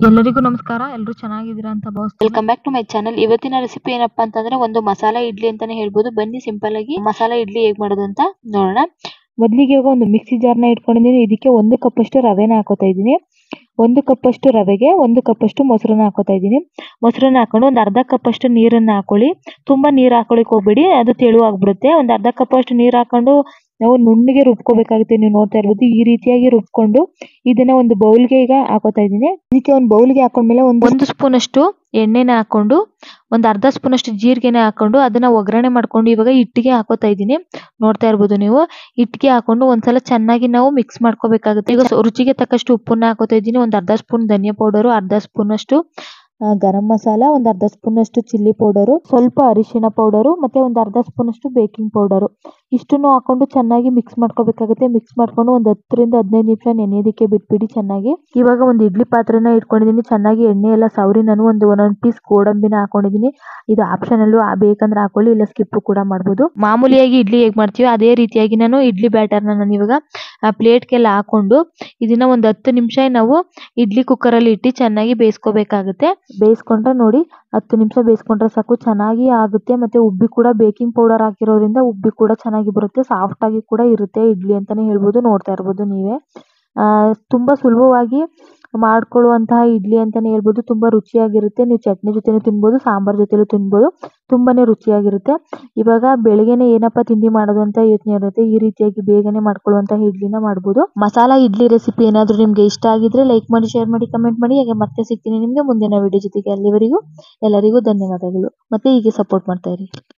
ಎಲ್ಲರಿಗೂ ನಮಸ್ಕಾರ. ಎಲ್ಲರೂ ಚೆನ್ನಾಗಿದ್ದೀರಾ ಅಂತ ಭಾವಿಸ್ತೀನಿ. Welcome back to my channel. ಇವತ್ತಿನ ರೆಸಿಪಿ ಏನಪ್ಪಾ ಅಂತಂದ್ರೆ ಒಂದು ಮಸಾಲಾ ಇಡ್ಲಿ ಅಂತಾನೆ ಹೇಳ್ಬೋದು. ಬನ್ನಿ ಸಿಂಪಲ್ ಆಗಿ ಮಸಾಲಾ ಇಡ್ಲಿ ಹೇಗ್ ಮಾಡೋದು ಅಂತ ನೋಡೋಣ. ಮೊದಲಿಗೆ ಇವಾಗ ಒಂದು ಮಿಕ್ಸಿ ಜಾರ್ನ ಇಟ್ಕೊಂಡಿದ್ದೀನಿ. ಇದಕ್ಕೆ 1 ಕಪ್ ಅಷ್ಟು ರವೆನ ಹಾಕೋತಾ ಇದ್ದೀನಿ. 1 ಕಪ್ ಅಷ್ಟು ರವೆಗೆ 1 ಕಪ್ ಅಷ್ಟು ಮೊಸರನ್ನ ಹಾಕೋತಾ ಇದ್ದೀನಿ. ಮೊಸರನ್ನ ಹಾಕೊಂಡು ಒಂದು ಅರ್ಧ ಕಪ್ ಅಷ್ಟು ನೀರನ್ನ ಹಾಕೊಳ್ಳಿ. ತುಂಬಾ ನೀರು ಹಾಕೊಳ್ಳಿಕ್ ಹೋಗ್ಬೇಡಿ, ಅದು ತೆಳು ಆಗ್ಬಿಡುತ್ತೆ. ಒಂದು ಅರ್ಧ ಕಪ್ ಅಷ್ಟು ನೀರು ಹಾಕೊಂಡು ನಾವು ನುಣ್ಣಗೆ ರುಬ್ಕೋಬೇಕಾಗುತ್ತೆ. ನೀವು ನೋಡ್ತಾ ಇರ್ಬೋದು ಈ ರೀತಿಯಾಗಿ ರುಬ್ಕೊಂಡು ಇದನ್ನ ಒಂದು ಬೌಲ್ಗೆ ಈಗ ಹಾಕೋತಾ ಇದ್ದೀನಿ. ಇದಕ್ಕೆ ಒಂದು ಬೌಲ್ಗೆ ಹಾಕೊಂಡ್ಮೇಲೆ ಒಂದು ಸ್ಪೂನ್ ಅಷ್ಟು ಎಣ್ಣೆನ ಹಾಕೊಂಡು ಒಂದು ಅರ್ಧ ಸ್ಪೂನ್ ಅಷ್ಟು ಜೀರಿಗೆನ ಹಾಕೊಂಡು ಅದನ್ನ ಒಗ್ಗರಣೆ ಮಾಡ್ಕೊಂಡು ಇವಾಗ ಹಿಟ್ಟಿಗೆ ಹಾಕೋತಾ ಇದ್ದೀನಿ. ನೋಡ್ತಾ ಇರ್ಬೋದು ನೀವು ಹಿಟ್ಟಿಗೆ ಹಾಕೊಂಡು ಒಂದ್ಸಲ ಚೆನ್ನಾಗಿ ನಾವು ಮಿಕ್ಸ್ ಮಾಡ್ಕೋಬೇಕಾಗುತ್ತೆ. ಈಗ ರುಚಿಗೆ ತಕ್ಕಷ್ಟು ಉಪ್ಪನ್ನ ಹಾಕೋತಾ ಇದ್ದೀನಿ. ಒಂದು ಅರ್ಧ ಸ್ಪೂನ್ ಧನಿಯಾ ಪೌಡರು, ಅರ್ಧ ಸ್ಪೂನ್ ಅಷ್ಟು ಗರಂ ಮಸಾಲ, ಒಂದು ಅರ್ಧ ಸ್ಪೂನ್ ಅಷ್ಟು ಚಿಲ್ಲಿ ಪೌಡರು, ಸ್ವಲ್ಪ ಅರಿಶಿಣ ಪೌಡರು, ಮತ್ತೆ ಒಂದು ಅರ್ಧ ಸ್ಪೂನ್ ಅಷ್ಟು ಬೇಕಿಂಗ್ ಪೌಡರು ಇಷ್ಟನ್ನು ಹಾಕೊಂಡು ಚೆನ್ನಾಗಿ ಮಿಕ್ಸ್ ಮಾಡ್ಕೋಬೇಕಾಗುತ್ತೆ. ಮಿಕ್ಸ್ ಮಾಡ್ಕೊಂಡು ಒಂದು 10 ರಿಂದ 15 ನಿಮಿಷ ನೆನೆಯೋದಕ್ಕೆ ಬಿಟ್ಬಿಡಿ ಚೆನ್ನಾಗಿ. ಇವಾಗ ಒಂದು ಇಡ್ಲಿ ಪಾತ್ರೆನ ಇಟ್ಕೊಂಡಿದ್ದೀನಿ. ಚೆನ್ನಾಗಿ ಎಣ್ಣೆ ಎಲ್ಲ ಸವರಿ ನಾನು ಒಂದೊಂದು ಪೀಸ್ ಗೋಡಂಬಿನ ಹಾಕೊಂಡಿದ್ದೀನಿ. ಇದು ಆಪ್ಷನಲ್, ಬೇಕಂದ್ರೆ ಹಾಕೊಳ್ಳಿ, ಇಲ್ಲ ಸ್ಕಿಪ್ ಕೂಡ ಮಾಡ್ಬೋದು. ಮಾಮೂಲಿಯಾಗಿ ಇಡ್ಲಿ ಹೇಗ್ ಮಾಡ್ತೀವಿ ಅದೇ ರೀತಿಯಾಗಿ ನಾನು ಇಡ್ಲಿ ಬ್ಯಾಟರ್ನ ನಾನು ಇವಾಗ ಪ್ಲೇಟ್ಗೆಲ್ಲ ಹಾಕೊಂಡು ಇದನ್ನ ಒಂದು 10 ನಿಮಿಷ ನಾವು ಇಡ್ಲಿ ಕುಕ್ಕರ್ ಅಲ್ಲಿ ಇಟ್ಟು ಚೆನ್ನಾಗಿ ಬೇಯಿಸ್ಕೋಬೇಕಾಗುತ್ತೆ. ಬೇಯಿಸ್ಕೊಂಡ್ರೆ ನೋಡಿ 10 ನಿಮಿಷ ಬೇಯಿಸ್ಕೊಂಡ್ರೆ ಸಾಕು, ಚೆನ್ನಾಗಿ ಆಗುತ್ತೆ. ಮತ್ತೆ ಉಬ್ಬಿ ಕೂಡ ಬೇಕಿಂಗ್ ಪೌಡರ್ ಹಾಕಿರೋದ್ರಿಂದ ಉಬ್ಬಿ ಕೂಡ ಚೆನ್ನಾಗಿ ಬರುತ್ತೆ, ಸಾಫ್ಟ್ ಆಗಿ ಕೂಡ ಇರುತ್ತೆ ಇಡ್ಲಿ ಅಂತಾನೆ ಹೇಳ್ಬೋದು. ನೋಡ್ತಾ ಇರ್ಬೋದು ನೀವೇ ತುಂಬಾ ಸುಲಭವಾಗಿ ಮಾಡ್ಕೊಳ್ಳುವಂತಹ ಇಡ್ಲಿ ಅಂತಾನೆ ಹೇಳ್ಬೋದು. ತುಂಬಾ ರುಚಿಯಾಗಿರುತ್ತೆ. ನೀವು ಚಟ್ನಿ ಜೊತೆನೂ ತಿನ್ಬೋದು, ಸಾಂಬಾರ್ ಜೊತೆಲೂ ತಿನ್ಬೋದು. ತುಂಬಾನೇ ರುಚಿಯಾಗಿರುತ್ತೆ. ಇವಾಗ ಬೆಳಿಗ್ಗೆನೆ ಏನಪ್ಪಾ ತಿಂಡಿ ಮಾಡೋದು ಅಂತ ಯೋಚನೆ ಇರುತ್ತೆ, ಈ ರೀತಿಯಾಗಿ ಬೇಗನೆ ಮಾಡ್ಕೊಳ್ಳುವಂತಹ ಇಡ್ಲಿನ ಮಾಡ್ಬೋದು. ಮಸಾಲಾ ಇಡ್ಲಿ ರೆಸಿಪಿ ಏನಾದ್ರೂ ನಿಮ್ಗೆ ಇಷ್ಟ ಆಗಿದ್ರೆ ಲೈಕ್ ಮಾಡಿ, ಶೇರ್ ಮಾಡಿ, ಕಮೆಂಟ್ ಮಾಡಿ. ಹಾಗೆ ಮತ್ತೆ ಸಿಗ್ತೀನಿ ನಿಮ್ಗೆ ಮುಂದಿನ ವಿಡಿಯೋ ಜೊತೆಗೆ. ಅಲ್ಲಿವರೆಗೂ ಎಲ್ಲರಿಗೂ ಧನ್ಯವಾದಗಳು. ಮತ್ತೆ ಹೀಗೆ ಸಪೋರ್ಟ್ ಮಾಡ್ತಾ ಇರಿ.